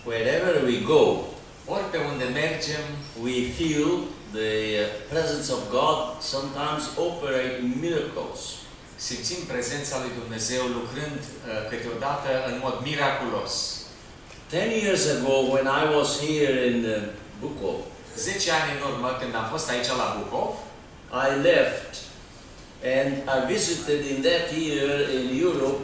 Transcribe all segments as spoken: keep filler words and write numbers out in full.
wherever we go, Oripe unde mergem, we feel the uh, presence of God sometimes operating miracles. simțim prezența lui Dumnezeu lucrând uh, câteodată în mod miraculos. Ten years ago, when I was here in uh, Bukov, Zece ani în urmă, când am fost aici la Bucov, I left and I visited in that year in Europe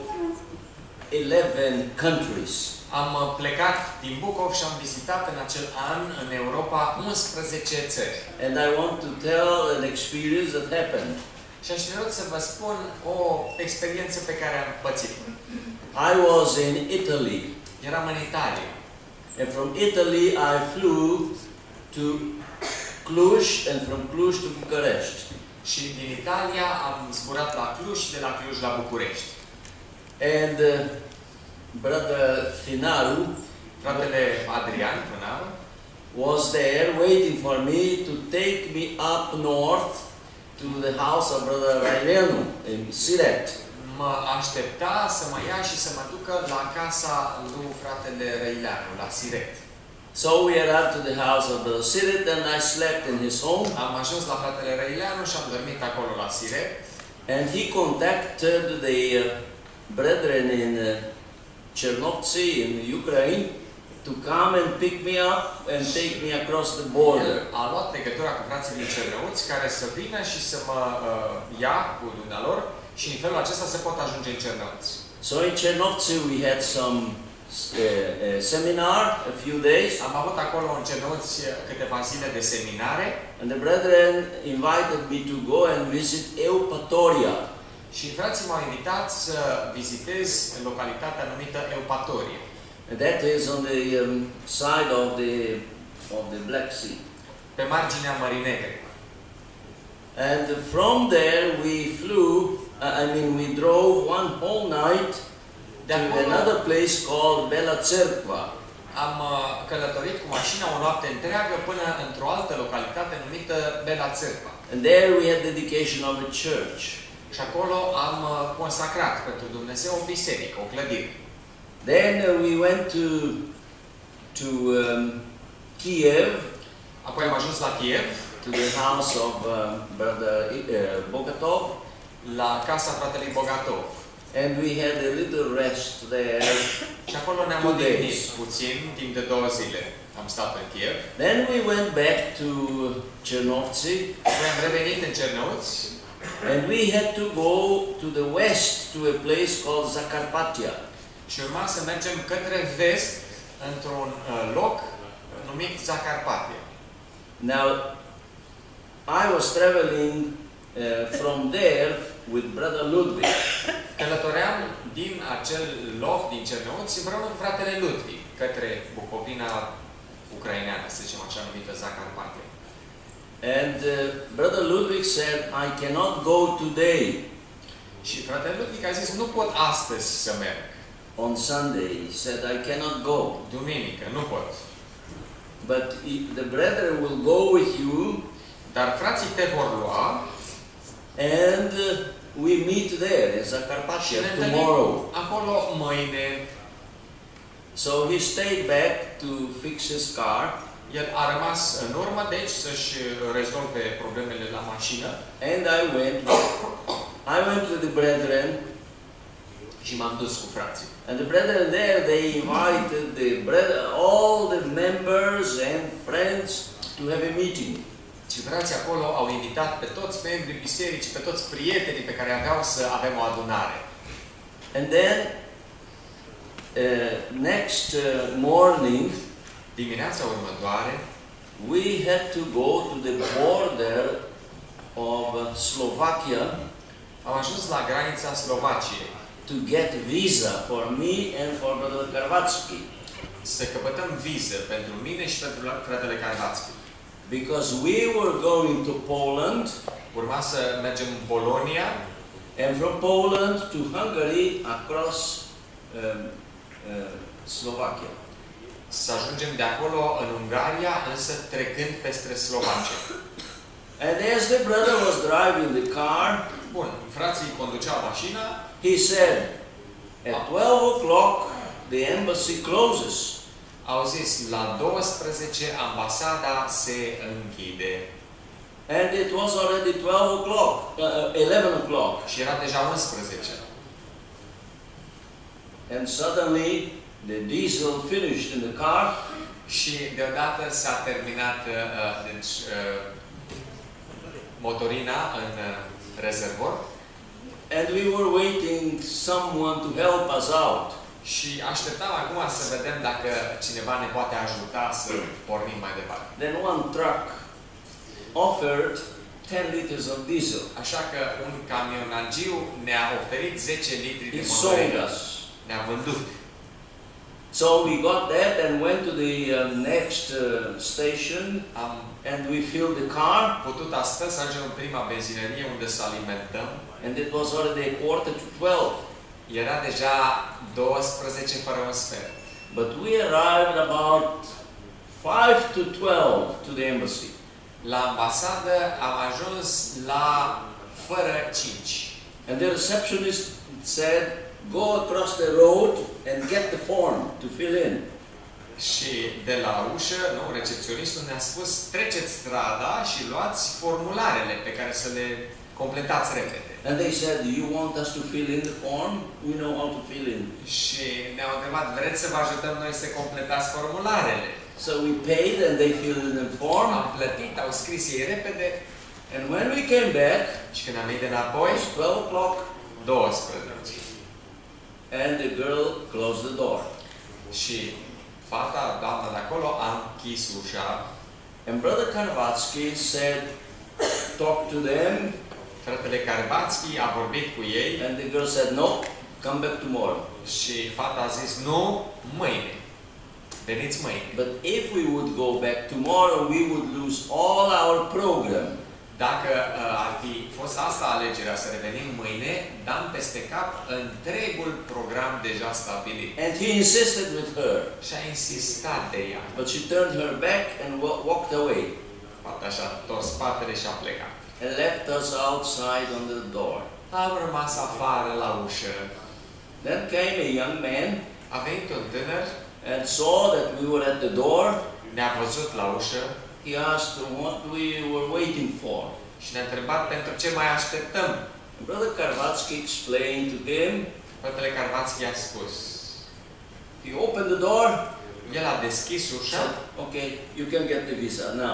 eleven countries. am uh, plecat din Bucov și am vizitat în acel an în Europa unsprezece țări. And I want to tell an experience that happened. Și aș vrea să vă spun o experiență pe care am pățit. I was in Italy, Eram în Italia. and from Italy I flew to Cluj, and from Cluj to Bucharest. Și din Italia am zburat la Cluj și de la Cluj la București. And uh, brother Finaru Fratele Adrian Finaru was there waiting for me to take me up north to the house of brother Railenu in Siret. mă aștepta să mă ia și să mă ducă la casa lui fratele Răileanu, la Siret. So we arrived to the house of brother Siret, and I slept in his home. Am ajuns la fratele Răileanu și am dormit acolo la Siret. And he contacted the uh, brethren in uh, Chernovtsi in Ukraine to come and pick me up and take me across the border. El a luat legătura cu frații din Cernăuți care să vină și să mă uh, ia cu dumnealor și în felul acesta se pot ajunge în Cernăuți. So in Chernovtsi we had some uh, uh, seminar, a few days, Am avut acolo în Cernăuți câteva zile de seminare and the brethren invited me to go and visit Eupatoria. și frații m-au invitat să vizitez localitatea numită Eupatorie. And that is on the um, side of the of the Black Sea. Pe marginea Mării Negre. And from there we flew, uh, I mean we drove one whole night De to acolo another place called Bela Cerkva. am uh, călătorit cu mașina o noapte întreagă până într-o altă localitate numită Bela Țărpa. And there we had dedication of a church. Și acolo am uh, consacrat pentru Dumnezeu o biserică, o clădire. Then uh, we went to to um, Kiev, Apoi am ajuns la Kiev, to the house of um, brother uh, Bogatov, la casa fratelui Bogatov. and we had a little rest there. Și acolo ne-am Two odihnit days. puțin, timp de două zile. Am stat în Kiev. Then we went back to Chernovtsi, Apoi am revenit în Cernăuți and we had to go to the west to a place called Zakarpattia. și urma să mergem către vest, într-un uh, loc numit Zacarpatia. Now, I was traveling uh, from there with brother Ludwig. Călătoream din acel loc, din Cernăuți, împreună cu fratele Ludwig, către Bucovina ucraineană, să zicem așa numită Zacarpatia. And uh, brother Ludwig said, I cannot go today. Și fratele Ludwig a zis, nu pot astăzi să merg. On Sunday, he said, I cannot go. Duminică, nu pot. But he, the brethren will go with you, Dar frații te vor lua and uh, we meet there in și Zakarpattia ne întâlnim tomorrow. acolo mâine. So he stayed back to fix his car, El a rămas în urmă, deci, să-și rezolve problemele la mașină. and I went. I went with the brethren, Și m-am dus cu frații. and the brethren there, they invited the brethren, all the members and friends to have a meeting. Și frații acolo au invitat pe toți membrii bisericii, pe toți prietenii pe care aveau să avem o adunare. And then, uh, next uh, morning, Dimineața următoare, we had to go to the border of uh, Slovakia am ajuns la granița Slovaciei to get visa for me and for brother Karvatsky, să căpătăm viză pentru mine și pentru fratele Karvatski. because we were going to Poland, Urma să mergem în Polonia and from Poland to Hungary across um, uh, Slovakia. să ajungem de acolo în Ungaria, însă trecând peste Slovacia. And as the brother was driving the car, Bun, frații conduceau mașina, he said, at twelve o'clock the embassy closes. Au zis, la douăsprezece ambasada se închide. And it was already twelve o'clock, uh, eleven o'clock. Și era deja unsprezece. And suddenly the diesel finished in the car. Și deodată s-a terminat uh, deci, uh, motorina în uh, rezervor. And we were waiting someone to help us out. Și așteptam acum să vedem dacă cineva ne poate ajuta să pornim mai departe. Then one truck offered ten liters of diesel. Așa că un camionagiu ne-a oferit zece litri de He sold motorină. us. Ne-a vândut. So we got that and went to the uh, next uh, station Am and we filled the car. putut astfel să ajungem în prima benzinărie unde să alimentăm. And it was already a quarter to twelve. Era deja douăsprezece fără un sfert. But we arrived about five to twelve to the embassy. La ambasadă am ajuns la fără cinci. And the receptionist said, go across the road and get the form to fill in. Și de la ușă, nu, recepționistul ne-a spus, treceți strada și luați formularele pe care să le completați repede. And they said, do you want us to fill in the form? We know how to fill in. Și ne-au întrebat, vreți să vă ajutăm noi să completați formularele? So we paid and they filled in the form. Am plătit, au scris ei repede. And when we came back, Și când am venit înapoi, it was twelve o'clock douăsprezece. and the girl closed the door. Și fata, doamna de acolo, a închis ușa. And Brother Karvatsky said, talk to them. Fratele Karvatski a vorbit cu ei And the girl said, no, come back tomorrow. și fata a zis, nu, mâine. Veniți mâine. But if we would go back tomorrow, we would lose all our program. Dacă uh, ar fi fost asta alegerea să revenim mâine, dam peste cap întregul program deja stabilit. And he insisted with her. Și a insistat de ea. But she turned her back and wa walked away. Fata și-a întors spatele și a plecat. And left us outside on the door. Am rămas afară la ușă. Then came a young man A venit un tânăr, and saw that we were at the door. ne-a văzut la ușă He asked what we were waiting for. și ne-a întrebat pentru ce mai așteptăm. Brother Karvatsky explained to him. Fratele Karvatski a spus. He opened the door. El a deschis ușa Said, okay, you can get the visa now.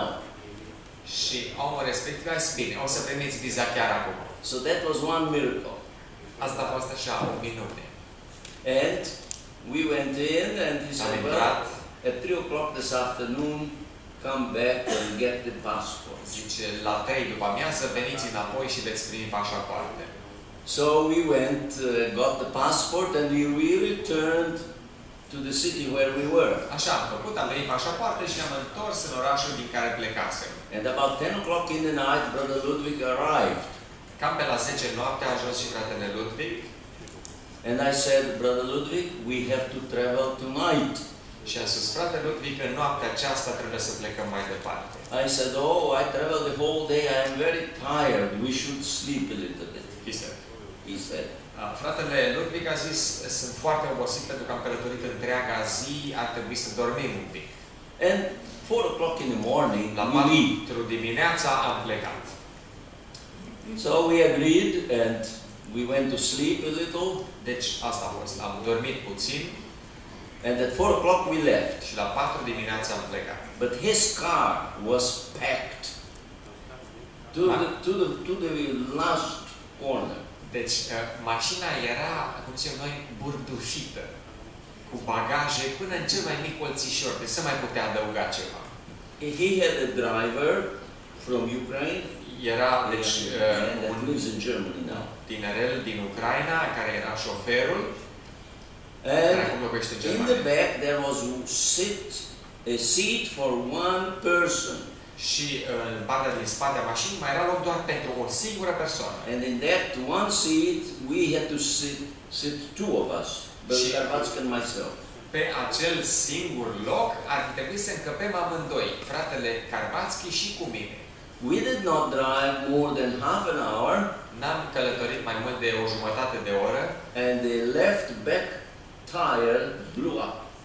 și omul respectiv a zis, bine, o să primiți viza chiar acum. So that was one miracle. Asta a fost așa, o minune. And we went in and he Am said, well, intrat, at three o'clock this afternoon, come back and get the passport. zice, la trei după amiază veniți înapoi și veți primi pașapoarte. So we went, uh, got the passport and we, we returned to the city where we were. Așa am făcut, am venit pașapoarte și ne-am întors în orașul din care plecasem. And about ten o'clock in the night, Brother Ludwig arrived. Cam pe la zece noaptea a ajuns și fratele Ludwig And I said, Brother Ludwig, we have to travel tonight. și a spus, frate Ludwig, în noaptea aceasta trebuie să plecăm mai departe. I said, oh, I traveled the whole day. I am very tired. We should sleep a little bit. He said. He said. Uh, Fratele Ludwig a zis, sunt foarte obosit pentru că am călătorit întreaga zi, ar trebui să dormim un pic. And four o'clock in the morning, La we leave. patru dimineața am plecat. So we agreed and we went to sleep a little. Deci asta a fost. Am dormit puțin And at four o'clock we left. și la patru dimineața am plecat. But his car was packed to the, to the, to the last corner. Deci uh, mașina era, cum zicem noi, burdușită, cu bagaje până în cel mai mic colțișor, deci să mai putea adăuga ceva. He had a driver from Ukraine Era, deci, and uh, that un lives in Germany now. tinerel din Ucraina, care era șoferul, care acum And locuiește în in the Germania. back there was sit, a seat for one person. Și uh, în partea din spate a mașinii mai era loc doar pentru o singură persoană. And in that one seat we had to sit, sit two of us, Brother She- Karvatsky and myself. Pe acel singur loc ar fi trebuit să încăpem amândoi, fratele Karvatski și cu mine. We did not drive more than half an hour, N-am călătorit mai mult de o jumătate de oră and the left back tire blew up.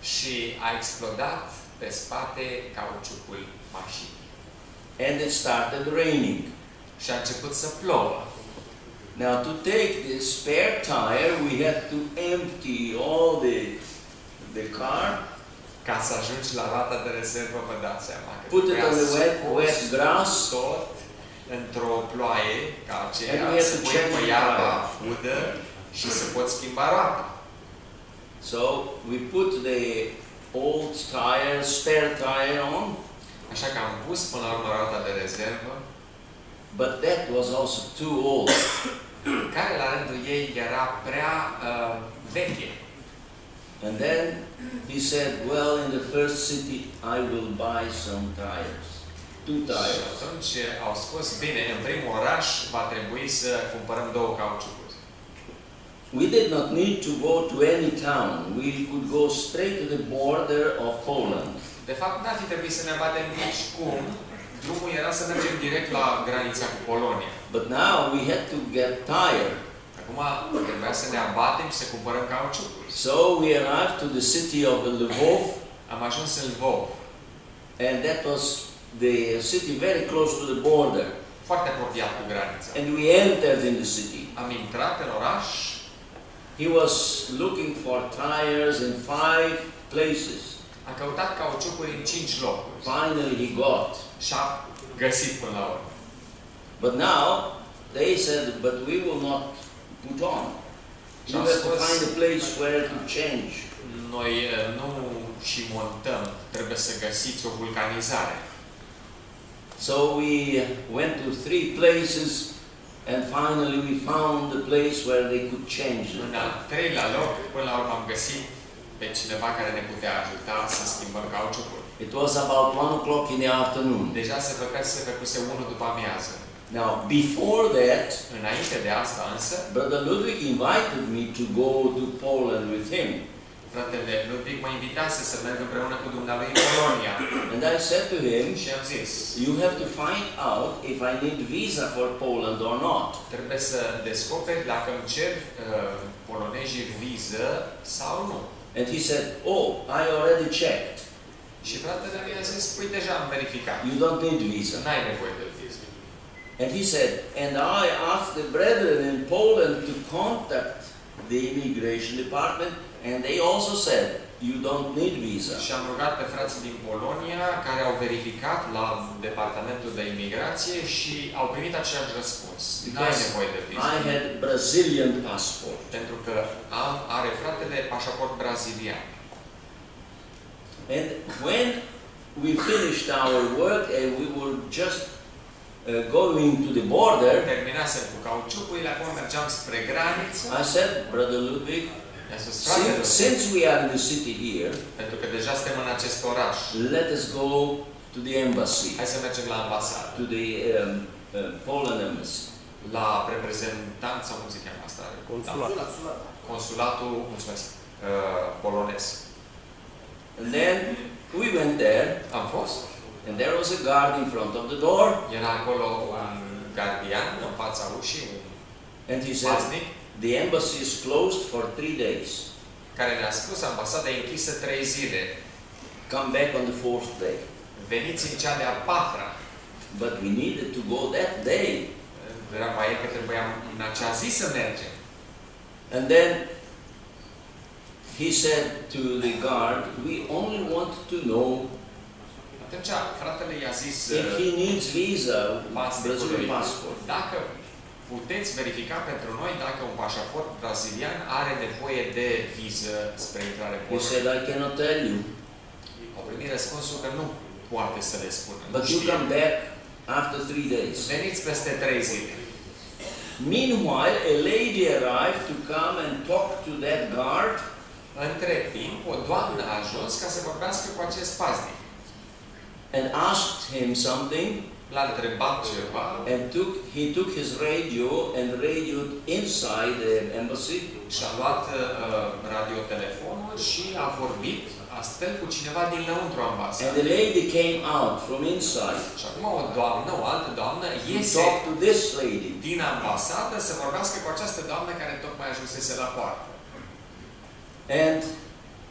și a explodat pe spate cauciucul mașinii. And it started raining. Și a început să plouă. Now to take the spare tire, we had to empty all the, the car, Ca să ajungi la roata de rezervă, vă dați seama că put it trebuia on the să wet, scoți wet grass, tot într-o ploaie ca aceea, And we have să to pui change pe the iarba tire. udă și să poți schimba roata. So we put the old tire, spare tire on, Așa că am pus până la urmă roata de rezervă, but that was also too old. care la rândul ei era prea uh, veche. And then he said, well, in the first city I will buy some tires, two Și tires. atunci au spus, bine, în primul oraș va trebui să cumpărăm două cauciucuri. We did not need to go to any town. We could go straight to the border of Poland. De fapt, n-ar fi trebuit să ne batem nici cum. Drumul era să mergem direct la granița cu Polonia. But now we had to get tire. Acum trebuia să ne abatem și să cumpărăm cauciucuri. So we arrived to the city of Lvov, Am ajuns în Lvov, and that was the city very close to the border. foarte apropiat cu granița. And we entered in the city. Am intrat în oraș, He was looking for tires in five places. a căutat cauciucuri în cinci locuri Finally he got. și a găsit până la urmă. But now they said, but we will not put on. You have to find a place where to change. Noi eh, nu și montăm, trebuie să găsiți o vulcanizare. So we went to three places and finally we found the place where they could change the În al treilea loc, până la urmă am găsit pe cineva care ne putea ajuta să schimbăm cauciucul. It was about one o'clock in the afternoon. Deja se făcea, se făcuse unu după amiază. Now, before that, Înainte de asta însă, Brother Ludwig invited me to go to Poland with him. fratele Ludwig mă invitase să merg împreună cu dumnealui în Polonia. And I said to him, Și am zis, you have to find out if I need visa for Poland or not. trebuie să descoperi dacă îmi cer uh, polonezii viză sau nu. And he said, oh, I already checked. Și fratele mi a zis, păi deja am verificat. You don't need visa. N-ai nevoie de viză. And he said, and I asked the brethren in Poland to contact the immigration department, and they also said, you don't need visa. Și am rugat pe frații din Polonia, care au verificat la Departamentul de Imigrație și au primit același răspuns. N-ai nevoie de viză. I had Brazilian passport. Pentru că am, are fratele pașaport brazilian. And when we finished our work and we were just uh, going to the border, Terminasem cu cauciucurile, acum mergeam spre graniță. I said, Brother Ludwig, I-a spus, fratele, since, since we are in the city here, pentru că deja suntem în acest oraș, let us go to the embassy, hai să mergem la ambasadă, to the um, uh, Poland embassy. la reprezentant, sau cum se cheamă asta? Consulat. Da. Consulatul, mulțumesc, uh, polonez. And then we went there, Am fost. and there was a guard in front of the door, Era acolo un gardian în fața ușii, un and he said, paznic, the embassy is closed for three days. care ne-a spus, ambasada e închisă trei zile. Come back on the fourth day. Veniți în cea de-a patra. But we needed to go that day. Era mai e că trebuia în acea zi să mergem. And then he said to the guard, we only want to know Atunci, fratele i-a zis if he needs visa, pasnicului, Brazilian passport. dacă puteți verifica pentru noi dacă un pașaport brazilian are nevoie de viză spre intrare în He Polonia. said, I cannot tell you. Au primit răspunsul că nu poate să le spună. But you come back after three days. Veniți peste trei zile. Meanwhile, a lady arrived to come and talk to that guard, Între timp, o doamnă a ajuns ca să vorbească cu acest paznic. and asked him something, L-a întrebat ceva and took he took his radio and radioed inside the embassy, și-a luat uh, radiotelefonul și a vorbit astfel cu cineva din lăuntru and ambasadei. the lady came out from inside Și acum o doamnă, o altă doamnă, to iese talk to this lady. din ambasadă să vorbească cu această doamnă care tocmai ajunsese la poartă. And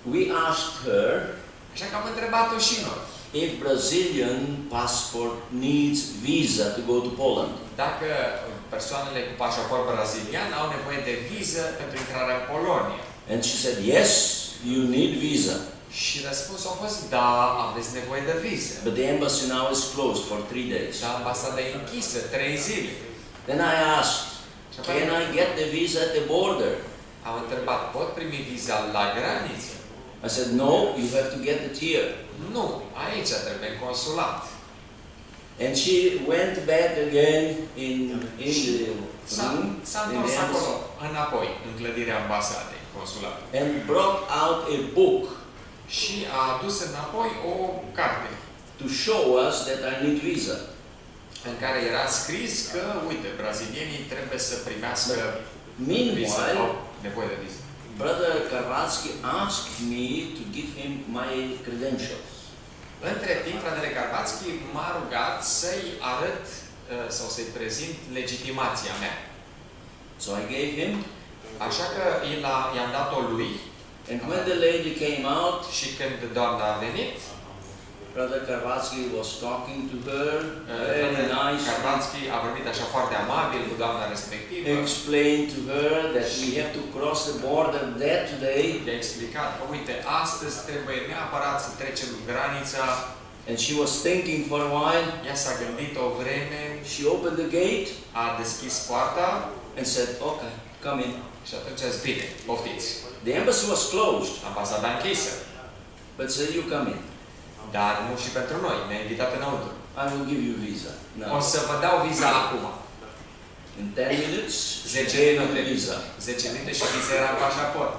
we asked her Așa că am întrebat-o și noi. if Brazilian passport needs visa to go to Poland. Dacă persoanele cu pașaport brazilian au nevoie de viză pentru intrarea în Polonia. And she said, yes, you need visa. Și răspunsul a fost, da, aveți nevoie de viză. But the embassy now is closed for three days. Dar ambasada e închisă, trei zile. Then I asked, can I get the visa at the border? Am întrebat, pot primi viza la graniță? I said, no, you have to get it here. Nu, aici trebuie în consulat. And she went back again in, in the S-a, room, s-a in întors the acolo, embassy, înapoi, în clădirea ambasadei, consulat. and brought out a book Și a adus înapoi o carte to show us that I need visa. în care era scris că, uite, brazilienii trebuie să primească viză, Meanwhile, au nevoie de viză. Brother Karvatsky asked me to give him my credentials. Între timp, fratele Karvatsky m-a rugat să-i arăt uh, sau să-i prezint legitimația mea. So I gave him, Așa că i-am dat-o lui and when the lady came out, și când doamna a venit, Brother Karvatsky was talking to her, very nice, Karvatsky a vorbit așa foarte amabil cu doamna respectivă. explained to her that we have to cross the border that day, I-a explicat că, uite, astăzi trebuie neapărat să trecem granița. and she was thinking for a while. Ea s-a gândit o vreme, She opened the gate a deschis poarta and said, okay, come in. și atunci a zis, bine, poftiți. The embassy was closed, Ambasada închisă, but said, you come in. dar nu și pentru noi, ne-a invitat înăuntru. I will give you visa. O Now, să vă dau viza acum. in ten minutes, she zece gave me minute. visa. zece minute și viza era în pașaport.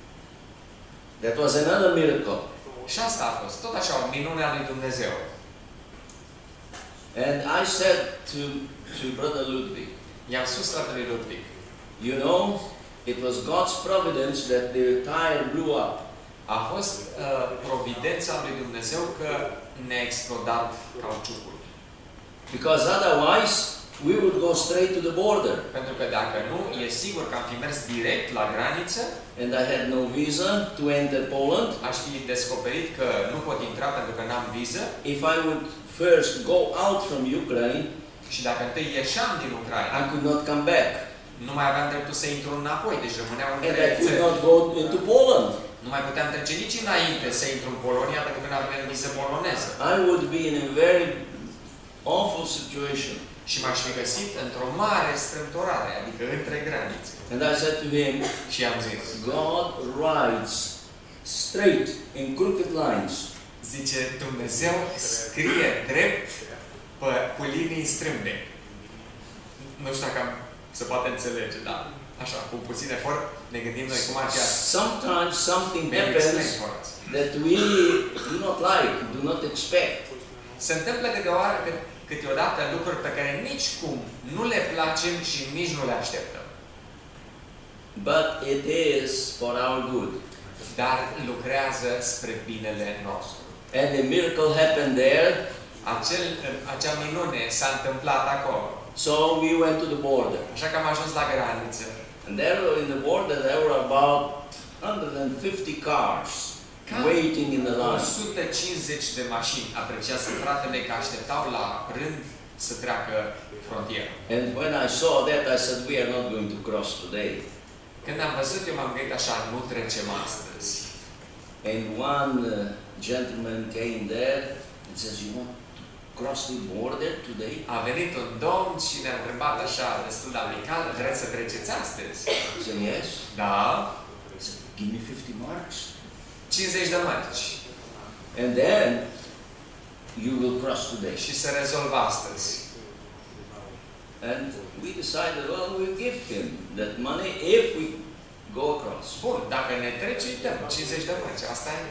That was another miracle. Și asta a fost, tot așa, o minune a lui Dumnezeu. And I said to, to Brother Ludwig, I-am spus fratelui Ludwig, you know, it was God's providence that the tire blew up. a fost uh, providența lui Dumnezeu că ne-a explodat cauciucul. Because otherwise, we would go straight to the border. Pentru că dacă nu, e sigur că am fi mers direct la graniță, And I had no visa to enter Poland. aș fi descoperit că nu pot intra pentru că n-am viză If I would first go out from Ukraine, și dacă întâi ieșeam din Ucraina, I could not come back. nu mai aveam dreptul să intru înapoi, deci rămâneau And între I could țări. not go into Poland. Nu mai puteam trece nici înainte să intru în Polonia pentru că nu aveam viză poloneză. I would be in a very awful situation. Și m-aș fi găsit într-o mare strâmtorare, adică între granițe. And I said to him, Și am zis, God writes straight in crooked lines. zice, Dumnezeu scrie drept pe, cu linii strâmbe. Nu știu dacă am, se poate înțelege, dar așa, cu puțin efort, ne gândim noi cum ar fi asta. Sometimes something Maybe explain happens for us. that we do not like, do not expect. Se întâmplă câteodată, câteodată lucruri pe care nici cum nu le placem și nici nu le așteptăm. But it is for our good. Dar lucrează spre binele nostru. And the miracle happened there. Acel, acea minune s-a întâmplat acolo. So we went to the border. Așa că am ajuns la graniță. And there in the border there were about one hundred fifty cars waiting in the o line. sută cincizeci de mașini, apreciază fratele, că așteptau la rând să treacă frontiera. And when I saw that, I said, we are not going to cross today. Când am văzut, eu m-am gândit așa, nu trecem astăzi. And one uh, gentleman came there and says, you want to cross the border today? A venit un domn și ne-a întrebat așa, destul de amical, vreți să treceți astăzi? I said, yes. Da. He said, give me fifty marks. cincizeci de mărci. And then you will cross today. Și se rezolvă astăzi. And we decided, well, we'll give him that money if we go across. Bun, dacă ne trece, îi dăm cincizeci de mărci. Asta e.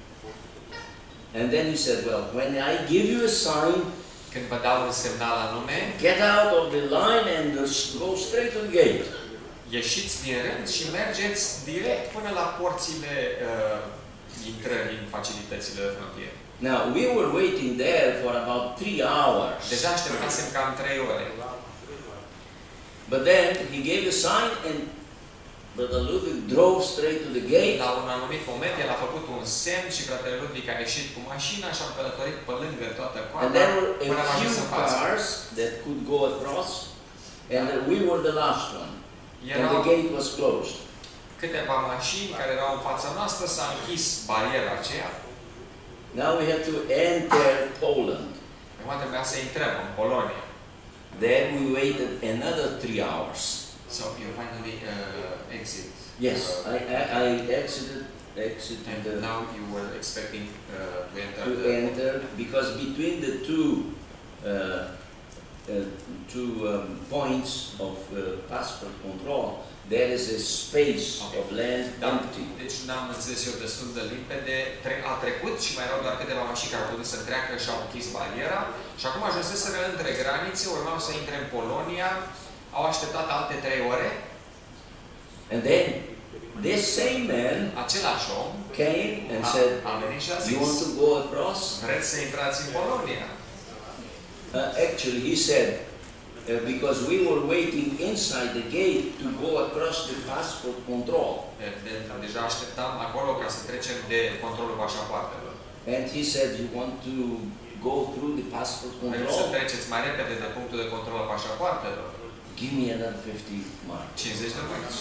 And then he said, well, when I give you a sign, Când vă dau un semnal anume, get out of the line and go straight to the gate. ieșiți din rând și mergeți direct până la porțile uh, intrării în facilitățile de frontieră. Now, we were waiting there for about three hours. Deja așteptasem cam trei ore. But then he gave a sign and Brother Ludwig drove straight to the gate. La un anumit moment, el a făcut un semn și fratele Ludwig a ieșit cu mașina și am călătorit pe lângă toată And coada there were până a am ajuns few în față. cars that could go across, and we were the last one. And Erau the gate was closed. câteva mașini care erau în fața noastră, s-a închis bariera aceea. Now we had to enter Poland. Acum trebuia să intrăm în Polonia. Then we waited another three hours. So you finally uh, exit. Yes, Uh, I, I, I exited, exited And the, now you were expecting uh, to enter to the... enter because between the two uh, uh, two um, points of uh, passport control, there is a space Okay. of land Da. empty. Deci n-am înțeles eu destul de limpede. Tre- a trecut și mai erau doar câteva mașini care au putut să treacă și au închis bariera. Și acum ajunseseră între granițe, urmau să intre în Polonia, au așteptat alte trei ore. And then this same man Același om came and a, said, a venit și a "You want zis, to go across?" vreți să intrați în Polonia? Uh, actually, he said, uh, because we were waiting inside the gate to go across the passport control. De, de, deja așteptam acolo ca să trecem de controlul pașapoartelor. And he said, "You want to go through the passport Vreți să control? treceți mai repede de punctul de control al pașapoartelor? Give me another fifty marks." cincizeci de marci.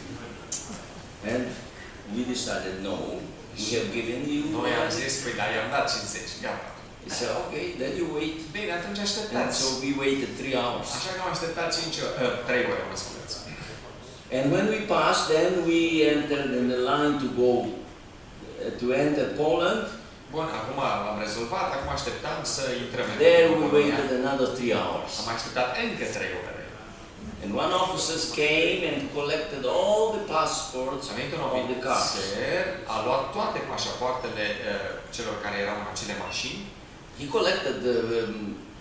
And we decided, no, we have given you. Noi am zis, păi da, i-am dat cincizeci, gata. He said, okay, then you wait. Bine, atunci And așteptați. so we waited three hours. Așa că am așteptat cinci ore, uh, trei ore, mă scuzați. And when we passed, then we entered in the line to go, uh, to enter Poland. Bun, acum am rezolvat, acum așteptam să intrăm în There we Polonia. waited another three hours. Am așteptat încă trei ore. And one officer came and collected all the passports A venit un of the cars. ofițer, a luat toate pașapoartele uh, celor care erau în acele mașini. He collected the, um,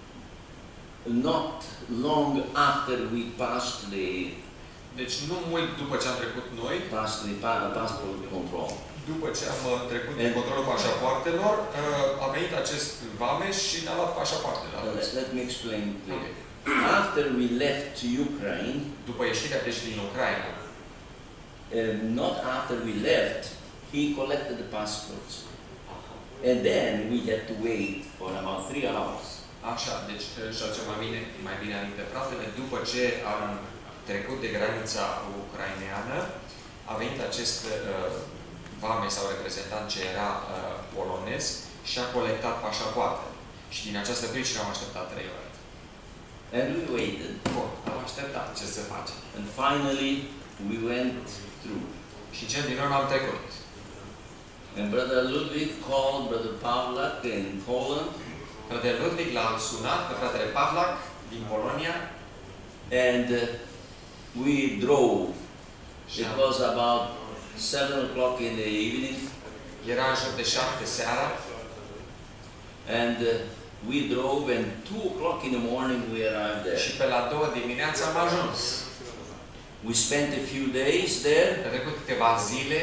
not long after we passed the, Deci nu mult după ce am trecut noi, passed the pa- passport control. după ce am uh, trecut de controlul pașapoartelor, uh, a venit acest vameș și ne-a luat pașapoartele. Uh, let, let me explain clearly. After we left Ukraine, După ieșirea deci din Ucraina, uh, not after we left, he collected the passports. And then we had to wait for about three hours. așa, deci și ce mai bine, mai bine aminte fratele, după ce am trecut de granița ucraineană, a venit acest uh, vame sau reprezentant ce era uh, polonez și a colectat pașapoartele. Și din această pricină am așteptat trei ore. And we waited. Bun, am așteptat ce se face. And finally, we went through. Și cel din urmă am trecut. And Brother Ludwig called Brother Pawlak in Poland. Fratele Ludwig l-a sunat pe fratele Pawlak din Polonia And uh, we drove. și It am, was about seven o'clock in the evening. era în jur de șapte seara And uh, we drove, and two o'clock in the morning we arrived și there. pe la două dimineața am ajuns. We spent a few days there Am trecut câteva zile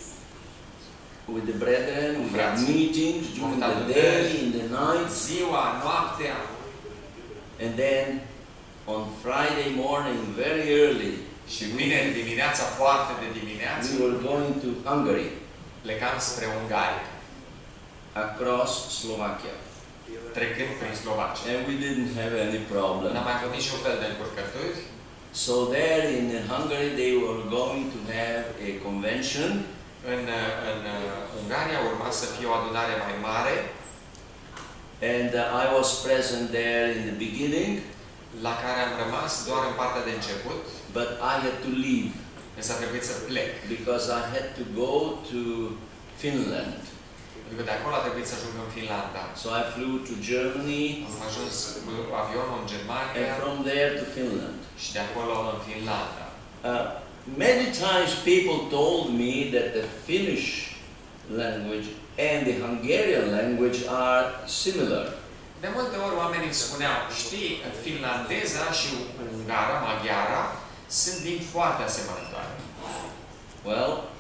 with the brethren. We had Frații. meetings during the Contaturi. day, in the night. ziua, noaptea. And then on Friday morning, very early, Și vineri dimineața, foarte de dimineață, we were going to Hungary, plecam spre Ungaria, across Slovakia. trecând prin Slovacia. And we didn't have any problem. N-am mai avut niciun fel de încurcături. So there in Hungary, they were going to have a convention. În, în uh, Ungaria urma să fie o adunare mai mare, And uh, I was present there in the beginning, la care am rămas doar în partea de început, but I had to leave însă a trebuit să plec. because I had to go to Finland. Pentru că de acolo a trebuit să ajung în Finlanda. So I flew to Germany Am ajuns cu avionul în Germania and from there to Finland. și de acolo în Finlanda. Uh, many times people told me that the Finnish language and the Hungarian language are similar. De multe ori oamenii îmi spuneau, știi, finlandeza și ungara, maghiara, sunt limbi foarte asemănătoare. Well,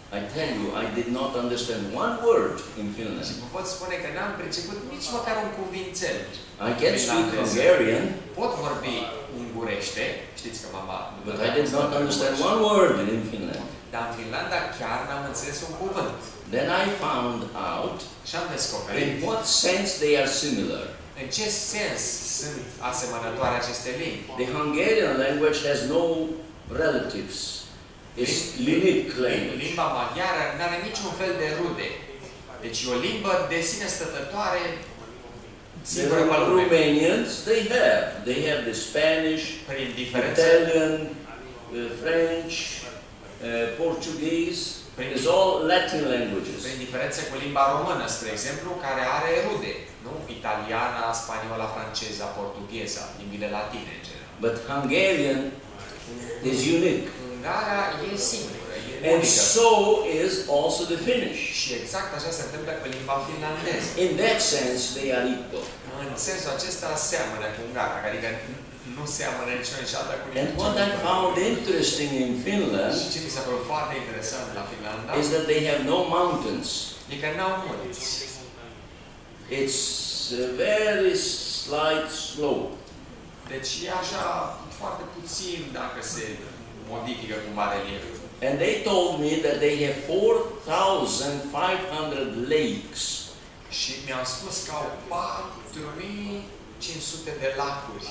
I tell you, I did not understand one word in Și Finland. vă pot spune că n-am priceput nici măcar un cuvințel. I can speak finlandeză. Hungarian, Pot vorbi ungurește, știți că mama... but I did not understand one word in Finland. Dar în Finlanda chiar n-am înțeles un cuvânt. Then I found out Și am descoperit in what sense they are similar. în ce sens sunt asemănătoare aceste limbi. The Hungarian language has no relatives. It's unique language. Limba maghiară nu are niciun fel de rude. Deci e o limbă de sine stătătoare, The singură pe lume. Romanians, they have. They have the Spanish, Prin diferență, Italian, uh, French, uh, Portuguese. It's all Latin languages. prin diferență cu limba română, spre exemplu, care are rude. Nu? Italiana, spaniola, franceza, portugheza, limbile latine în general. But Hungarian is unique. Ungara e singură, e And unică. so is also the Finnish. Și exact așa se întâmplă cu limba finlandeză. In that sense, they are equal. În sensul acesta seamănă cu ungara, adică nu seamănă nici una nici alta cu And what I nimic. found interesting in Finland Și ce mi s-a părut foarte interesant la Finlanda is that they have no mountains. e că n-au munți. It's a very slight slope. Deci e așa foarte puțin dacă se modifică cumva relieful. And they told me that they have four thousand five hundred lakes. Și mi-au spus că au patru mii cinci sute de lacuri.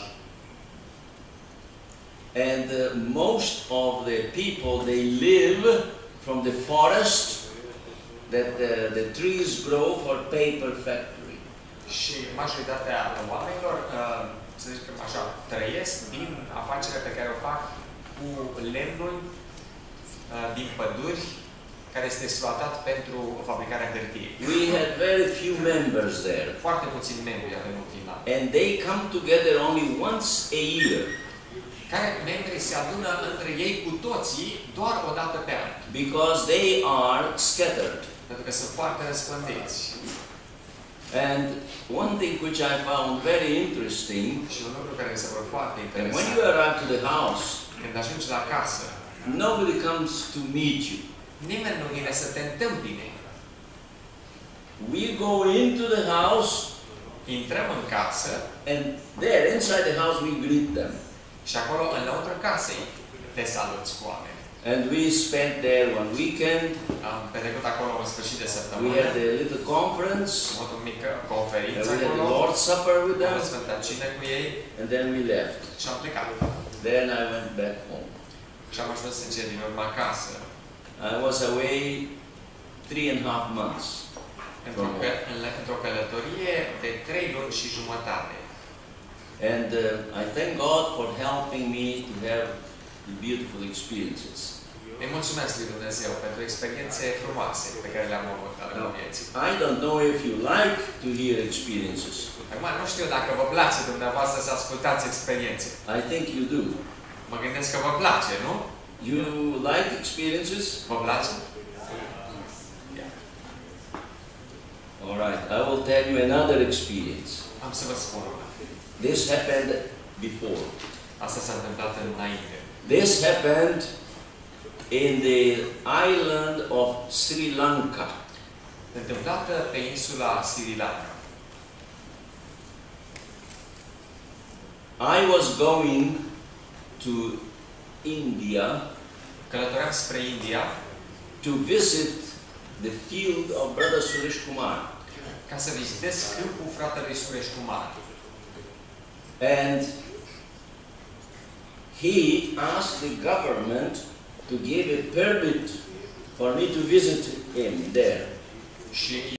And uh, most of the people, they live from the forest that uh, the trees grow for paper factory. Și majoritatea oamenilor, uh, să zicem așa, trăiesc din afacerea pe care o fac cu lemnul uh, din păduri care este exploatat pentru fabricarea hârtiei. We had very few members there. Foarte puțini membri avem în Finlanda. And they come together only once a year. Care membrii se adună între ei cu toții doar o dată pe an. Because they are scattered. Pentru că sunt foarte răspândiți. And one thing which I found very interesting, Și un lucru care mi se pare foarte and when interesant, you arrive to the house, când ajungi la casă, nobody comes to meet you. nimeni nu vine să te întâmpine. We go into the house, Intrăm în casă and there, inside the house, we greet them. și acolo, înăuntru casei, te saluți cu oameni. And we spent there one weekend. Am petrecut acolo un sfârșit de We săptămână. had a little conference. Am avut o mică And conferință we had the acolo. Lord's Supper with Am them. avut Sfânta Cină cu ei And then we left. și am plecat. Then I went back home. Și am ajuns în cele din urmă acasă. I was away three and a half months. Într-o, că- în- într-o călătorie de trei luni și jumătate. And uh, I thank God for helping me to have the beautiful experiences. Îi mulțumesc lui Dumnezeu pentru experiențe frumoase pe care le-am avut la lungul vieții. I don't know if you like to hear experiences. Acum, nu știu dacă vă place dumneavoastră să ascultați experiențe. I think you do. Mă gândesc că vă place, nu? You like experiences? Vă place? All right. I will tell you another experience. Am să vă spun una. This happened before. Asta s-a întâmplat înainte. This happened in the island of Sri Lanka. Întâmplată pe insula Sri Lanka. I was going to India Călătoream spre India to visit the field of Brother Suresh Kumar. ca să vizitez câmpul fratelui Suresh Kumar. And he asked the government to give a permit for me to visit him there. Și